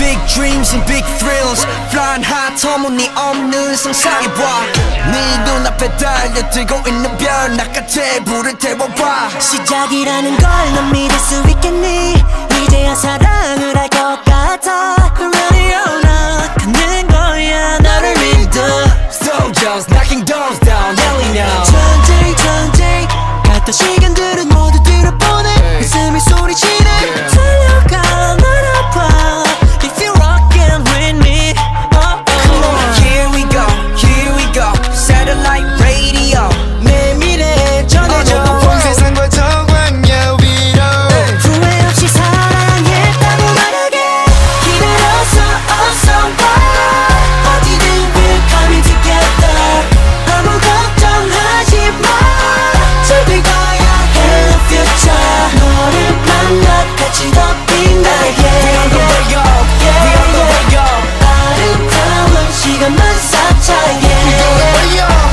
Big dreams and big thrills Flying high 터무니없는 상상해봐 네 눈앞에 달려들고 있는 별 나같이 불을 태워봐 시작이라는 걸 넌 믿을 수 있겠니 이제야 사랑을 할 것 같아 Ready or not 가는 거야 너를 믿어 Soldiers knocking doors down yelling now 전쟁 전쟁 갔던 시간들은 모두 뒤로 보내 웃음이 소리치네 달려가 날 아파 If you're rockin' with me Come on here we go Satellite radio 내 미래 전해줘 본 세상과 정황야 위로 후회 없이 사랑했다고 말하게 기다려서 어서 와 어디든 we're coming together 아무 걱정하지 마 즐길 거야 Hello future 너를 만나 같이 더 빛나게 We on the way up We on the way up 아름다운 시간만 쌓자 We on the way up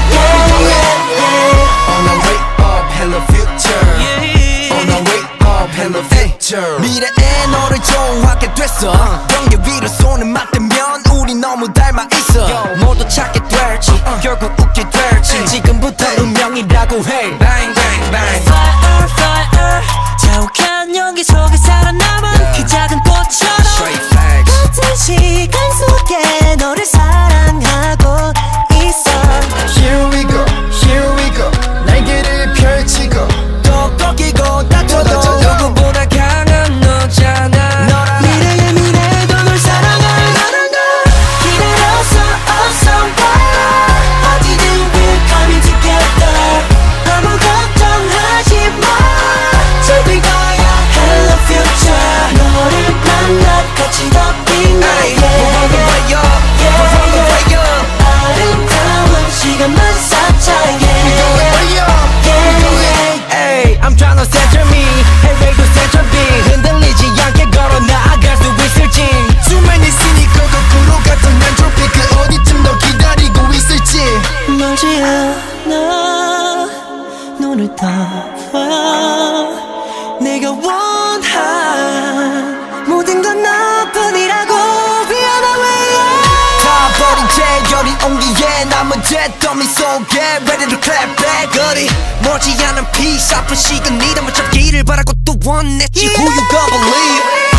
On our way up hello future On our way up hello future 미래에 너를 좋아하게 됐어 경계 위로 손을 맞대면 우리 너무 닮아 있어 모두 찾게 될지 결국 웃게 될지 지금부터 운명이라고 해 Bang bang bang Fire fire 자욱한 연기 속에 살아남은 그 작은 꽃처럼 Straight facts 같은 시간 속에 너를 사랑하고 있어 Here we go 날개를 펼치고 또 꺾이고 다쳐도 누구보다 강한 너잖아 미래의 미래도 널 사랑할 너란다 기다려서 어서 와 어디든 we're coming together 아무 걱정하지 마 즐길 거야 Hello future 너를 만나 같이 더 빛나게 We're on the way up We're on the way up 아름다운 시간만 쌓자 We on the way up Hey, I'm tryna center me 해외도 center B 흔들리지 않게 걸어 나아갈 수 있을지 수많은 스니커 거꾸로 갔던 엔트로피 그 어디쯤 너 기다리고 있을지 멀지 않아 눈을 떠봐 내가 원한 모든 건 너뿐이라고 Be on the way up 다 버린 채 여린 온기에 남은 잿더미 속에 Ready to clap back 어디 멀지 않은 peace 아픈 시간 네가 맞잡기를 바라고 또 원했지 Who you gonna believe